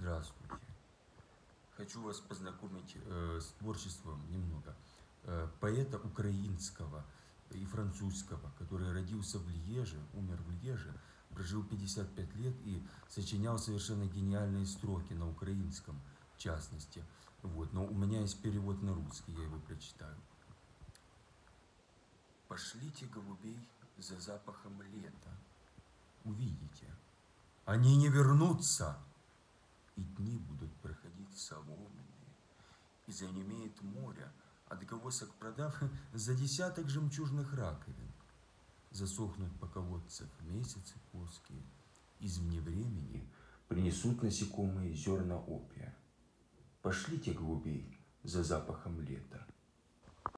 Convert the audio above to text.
Здравствуйте. Хочу вас познакомить с творчеством немного поэта украинского и французского, который родился в Льеже, умер в Льеже, прожил 55 лет и сочинял совершенно гениальные строки на украинском, в частности. Вот. Но у меня есть перевод на русский, я его прочитаю. Пошлите голубей за запахом лета. Увидите, они не вернутся, и дни будут проходить соломенные, и занемеет море, отголосок продав за десяток жемчужных раковин. Засохнут по колодцах месяцы плоские, извне времени принесут насекомые зерна опия. Пошлите голубей за запахом лета.